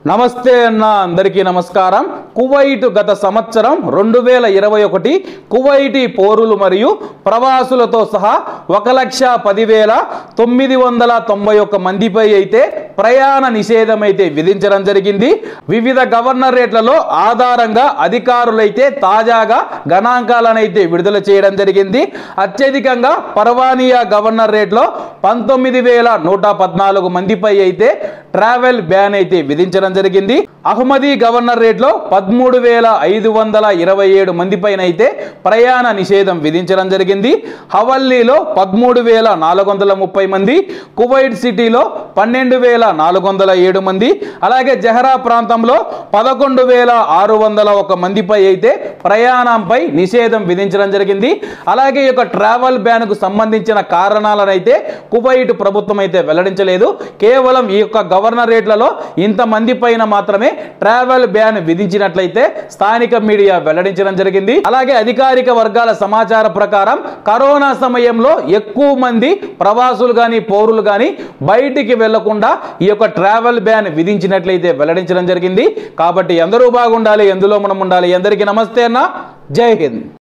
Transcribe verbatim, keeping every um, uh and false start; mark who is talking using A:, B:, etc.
A: నమస్తే అన్న అందరికీ నమస్కారం. కువైట్ గత సంవత్సరం రెండు వేల ఇరవై ఒకటి కువైటీ పౌరులు మరియు ప్రవాసులతో సహా ఒక లక్ష పదివేల తొమ్మిది వందల తొంభై ఒక్క మందిపై అయితే ప్రయాణ నిషేధం అయితే విధించడం జరిగింది. వివిధ గవర్నర్ రేట్లలో ఆధారంగా అధికారులైతే తాజాగా గణాంకాలను అయితే విడుదల చేయడం జరిగింది. అత్యధికంగా పర్వానియా గవర్నర్ రేట్లో పంతొమ్మిది వేల నూట పద్నాలుగు మందిపై అయితే ట్రావెల్ బ్యాన్ అయితే విధించడం జరిగింది. అహ్మదీ గవర్నర్ రేట్లో పదమూడు వేల ఐదు వందల ఇరవై ఏడు మంది పైన అయితే ప్రయాణ నిషేధం విధించడం జరిగింది. హవల్లీలో పదమూడు వేల నాలుగు వందల ముప్పై మంది, కువైట్ సిటీలో పన్నెండు వేల నాలుగు వందల ఏడు మంది, అలాగే జహరా ప్రాంతంలో పదకొండు వేల ఆరు వందల ఒక మందిపై అయితే ప్రయాణంపై నిషేధం విధించడం జరిగింది. అలాగే ఈ యొక్క ట్రావెల్ బ్యాన్ కు సంబంధించిన కారణాలను అయితే కువైట్ ప్రభుత్వం అయితే వెల్లడించలేదు. కేవలం ఈ యొక్క గవర్నర్ రేట్లలో ఇంతమంది పైన మాత్రమే ట్రావెల్ బ్యాన్ విధించినట్లయితే స్థానిక మీడియా వెల్లడించడం జరిగింది. అలాగే అధికారిక వర్గాల సమాచార ప్రకారం కరోనా సమయంలో ఎక్కువ మంది ప్రవాసులు గాని పౌరులు గాని బయటికి వెళ్లకుండా ఈ యొక్క ట్రావెల్ బ్యాన్ విధించినట్లయితే వెల్లడించడం జరిగింది. కాబట్టి అందరూ బాగుండాలి, ఎందులో మనం ఉండాలి. అందరికీ నమస్తే అన్న, జై హింద్.